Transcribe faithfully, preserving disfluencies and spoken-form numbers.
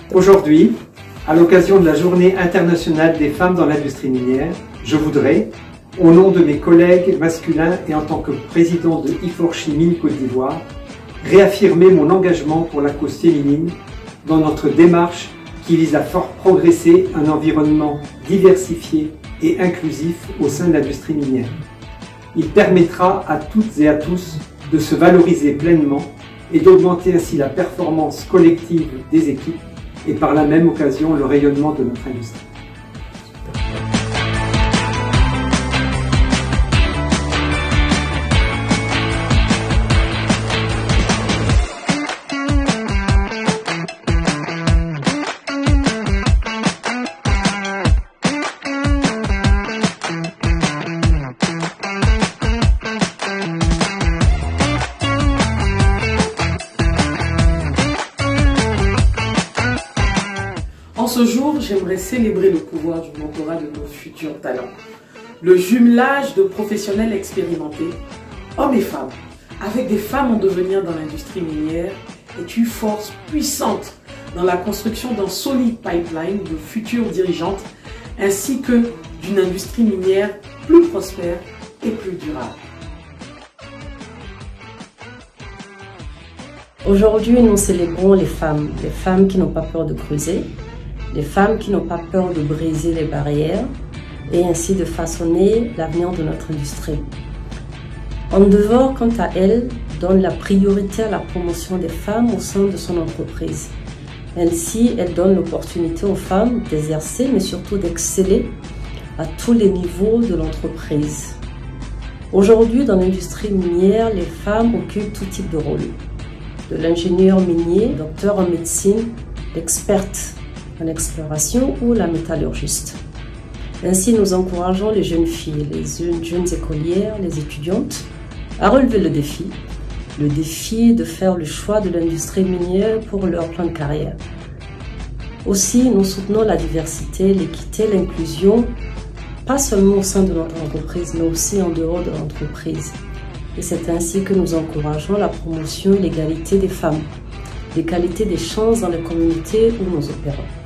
Aujourd'hui, à l'occasion de la Journée internationale des femmes dans l'industrie minière, je voudrais, au nom de mes collègues masculins et en tant que président de Iforchi Mines Côte d'Ivoire, réaffirmer mon engagement pour la cause féminine dans notre démarche qui vise à faire progresser un environnement diversifié et inclusif au sein de l'industrie minière. Il permettra à toutes et à tous de se valoriser pleinement et d'augmenter ainsi la performance collective des équipes et par la même occasion le rayonnement de notre industrie. En ce jour, j'aimerais célébrer le pouvoir du mentorat de nos futurs talents. Le jumelage de professionnels expérimentés, hommes et femmes, avec des femmes en devenir dans l'industrie minière, est une force puissante dans la construction d'un solide pipeline de futures dirigeantes, ainsi que d'une industrie minière plus prospère et plus durable. Aujourd'hui, nous célébrons les femmes, les femmes qui n'ont pas peur de creuser, les femmes qui n'ont pas peur de briser les barrières et ainsi de façonner l'avenir de notre industrie. Endeavor, quant à elle, donne la priorité à la promotion des femmes au sein de son entreprise. Ainsi, elle donne l'opportunité aux femmes d'exercer, mais surtout d'exceller à tous les niveaux de l'entreprise. Aujourd'hui, dans l'industrie minière, les femmes occupent tout type de rôle. De l'ingénieur minier, docteur en médecine, l'experte en exploration ou la métallurgiste. Ainsi, nous encourageons les jeunes filles, les jeunes écolières, les étudiantes à relever le défi. Le défi de faire le choix de l'industrie minière pour leur plan de carrière. Aussi, nous soutenons la diversité, l'équité, l'inclusion, pas seulement au sein de notre entreprise, mais aussi en dehors de l'entreprise. Et c'est ainsi que nous encourageons la promotion et l'égalité des femmes, l'égalité des chances dans les communautés où nous opérons.